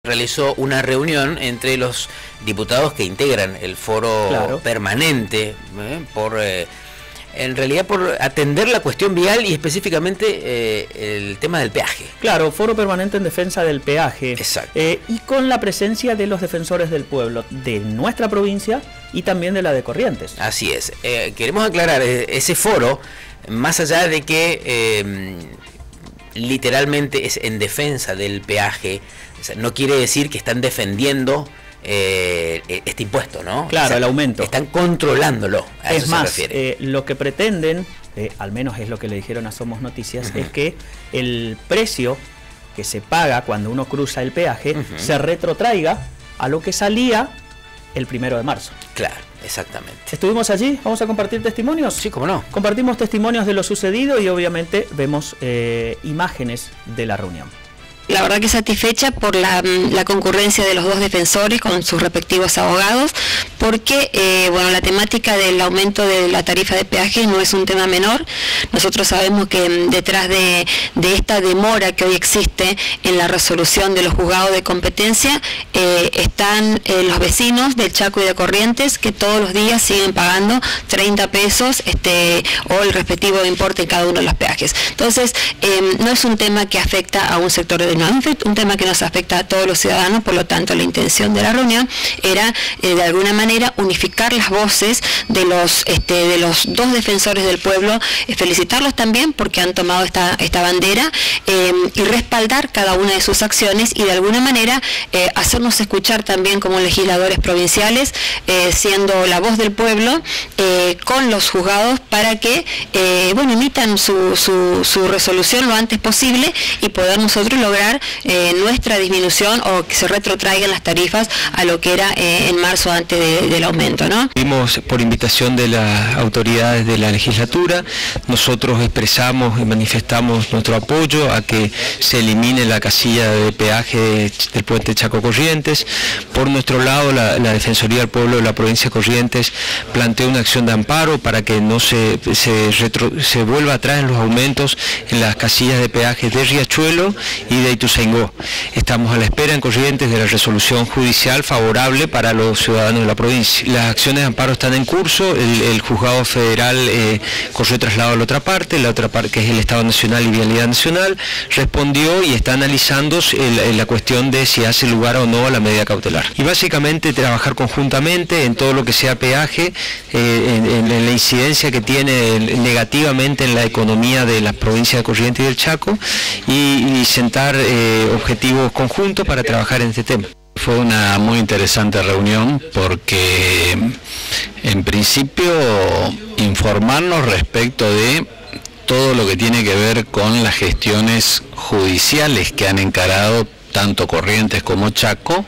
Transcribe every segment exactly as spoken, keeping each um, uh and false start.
Realizó una reunión entre los diputados que integran el foro claro. permanente ¿eh? por eh, en realidad por atender la cuestión vial y específicamente eh, el tema del peaje. Claro, foro permanente en defensa del peaje. Exacto. Eh, y con la presencia de los defensores del pueblo de nuestra provincia y también de la de Corrientes. Así es. Eh, queremos aclarar, eh, ese foro, más allá de que eh, literalmente es en defensa del peaje, o sea, no quiere decir que están defendiendo eh, este impuesto, ¿no? Claro, o sea, el aumento. Están controlándolo. A es eso más, se refiere. Eh, lo que pretenden, eh, al menos es lo que le dijeron a Somos Noticias, uh-huh. es que el precio que se paga cuando uno cruza el peaje uh-huh. se retrotraiga a lo que salía el primero de marzo. Claro, exactamente. Estuvimos allí, vamos a compartir testimonios. Sí, cómo no. Compartimos testimonios de lo sucedido y obviamente vemos eh, imágenes de la reunión. La verdad que satisfecha por la, la concurrencia de los dos defensores con sus respectivos abogados, porque eh, bueno, la temática del aumento de la tarifa de peaje no es un tema menor. Nosotros sabemos que detrás de, de esta demora que hoy existe en la resolución de los juzgados de competencia eh, están eh, los vecinos del Chaco y de Corrientes, que todos los días siguen pagando treinta pesos este, o el respectivo importe en cada uno de los peajes. Entonces eh, no es un tema que afecta a un sector de un tema que nos afecta a todos los ciudadanos, por lo tanto la intención de la reunión era eh, de alguna manera unificar las voces de los este, de los dos defensores del pueblo, eh, felicitarlos también porque han tomado esta, esta bandera eh, y respaldar cada una de sus acciones y de alguna manera eh, hacernos escuchar también como legisladores provinciales, eh, siendo la voz del pueblo eh, con los juzgados para que eh, bueno, emitan su, su, su resolución lo antes posible y poder nosotros lograr Eh, nuestra disminución o que se retrotraigan las tarifas a lo que era eh, en marzo antes de, del aumento, ¿no? Vimos por invitación de las autoridades de la legislatura, nosotros expresamos y manifestamos nuestro apoyo a que se elimine la casilla de peaje del puente Chaco Corrientes. Por nuestro lado, la, la Defensoría del Pueblo de la provincia de Corrientes planteó una acción de amparo para que no se, se, retro, se vuelva atrás en los aumentos en las casillas de peaje de Riachuelo y de Ituzaingó. Estamos a la espera en Corrientes de la resolución judicial favorable para los ciudadanos de la provincia. Las acciones de amparo están en curso, el, el juzgado federal eh, corrió traslado a la otra parte, la otra parte que es el Estado Nacional y Vialidad Nacional, respondió y está analizando el, el, la cuestión de si hace lugar o no a la medida cautelar. Y básicamente trabajar conjuntamente en todo lo que sea peaje, eh, en, en, en la incidencia que tiene negativamente en la economía de la provincia de Corrientes y del Chaco y, y sentar eh, objetivos conjuntos para trabajar en este tema. Fue una muy interesante reunión porque en principio informarnos respecto de todo lo que tiene que ver con las gestiones judiciales que han encarado tanto Corrientes como Chaco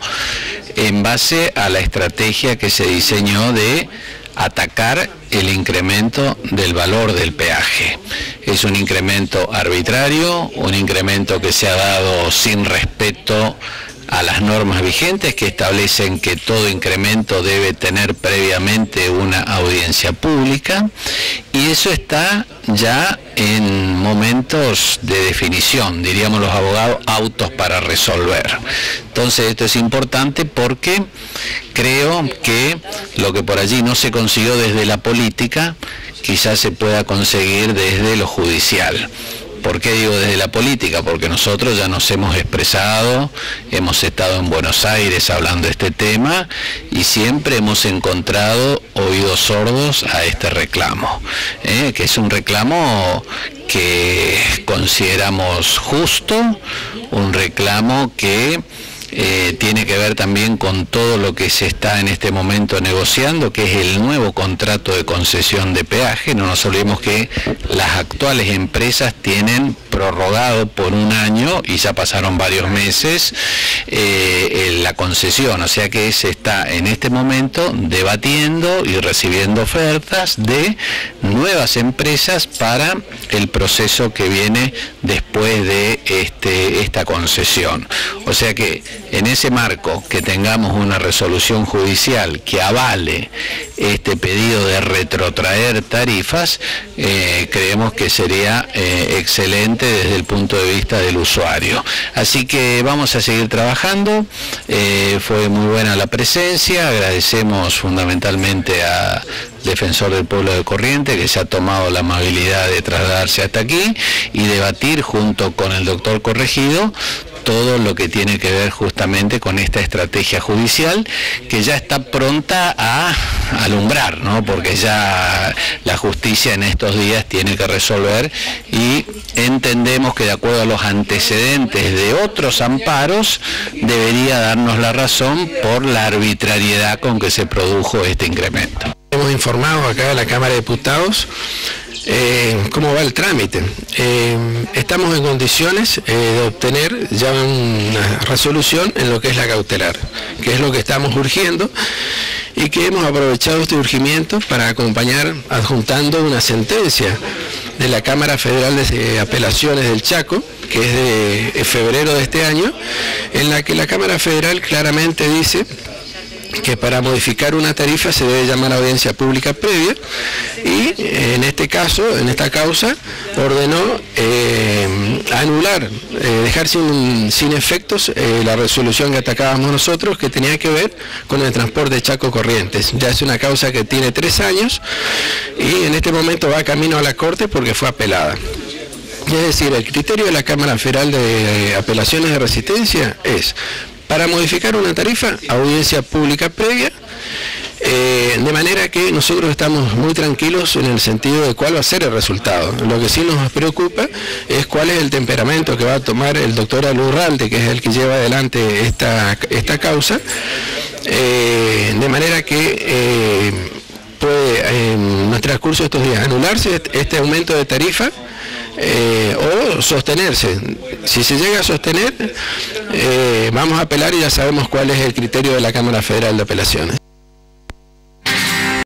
en base a la estrategia que se diseñó de atacar el incremento del valor del peaje. Es un incremento arbitrario, un incremento que se ha dado sin respeto a las normas vigentes que establecen que todo incremento debe tener previamente una audiencia pública y eso está ya en momentos de definición, diríamos los abogados, autos para resolver. Entonces esto es importante porque creo que lo que por allí no se consiguió desde la política, quizás se pueda conseguir desde lo judicial. ¿Por qué digo desde la política? Porque nosotros ya nos hemos expresado, hemos estado en Buenos Aires hablando de este tema y siempre hemos encontrado oídos sordos a este reclamo, ¿eh? que es un reclamo que consideramos justo, un reclamo que Eh, tiene que ver también con todo lo que se está en este momento negociando, que es el nuevo contrato de concesión de peaje. No nos olvidemos que las actuales empresas tienen prorrogado por un año y ya pasaron varios meses eh, la concesión, o sea que se está en este momento debatiendo y recibiendo ofertas de nuevas empresas para el proceso que viene después de este, esta concesión. O sea que en ese marco que tengamos una resolución judicial que avale este pedido de retrotraer tarifas, eh, creemos que sería eh, excelente desde el punto de vista del usuario. Así que vamos a seguir trabajando, eh, fue muy buena la presencia, agradecemos fundamentalmente a Defensor del Pueblo de Corrientes, que se ha tomado la amabilidad de trasladarse hasta aquí y debatir junto con el doctor Corregido todo lo que tiene que ver justamente con esta estrategia judicial que ya está pronta a alumbrar, ¿no? Porque ya la justicia en estos días tiene que resolver y entendemos que de acuerdo a los antecedentes de otros amparos debería darnos la razón por la arbitrariedad con que se produjo este incremento. Hemos informado acá a la Cámara de Diputados Eh, cómo va el trámite. Eh, estamos en condiciones eh, de obtener ya una resolución en lo que es la cautelar, que es lo que estamos urgiendo y que hemos aprovechado este urgimiento para acompañar adjuntando una sentencia de la Cámara Federal de Apelaciones del Chaco, que es de febrero de este año, en la que la Cámara Federal claramente dice que para modificar una tarifa se debe llamar a audiencia pública previa y en este caso, en esta causa, ordenó eh, anular, eh, dejar sin, sin efectos eh, la resolución que atacábamos nosotros, que tenía que ver con el transporte de Chaco Corrientes. Ya es una causa que tiene tres años y en este momento va camino a la Corte porque fue apelada. Es decir, el criterio de la Cámara Federal de Apelaciones de Resistencia es: para modificar una tarifa, audiencia pública previa, eh, de manera que nosotros estamos muy tranquilos en el sentido de cuál va a ser el resultado. Lo que sí nos preocupa es cuál es el temperamento que va a tomar el doctor Alurralde, que es el que lleva adelante esta, esta causa, eh, de manera que eh, puede en el transcurso de estos días anularse este aumento de tarifa, Eh, o sostenerse. Si se llega a sostener, eh, vamos a apelar y ya sabemos cuál es el criterio de la Cámara Federal de Apelaciones.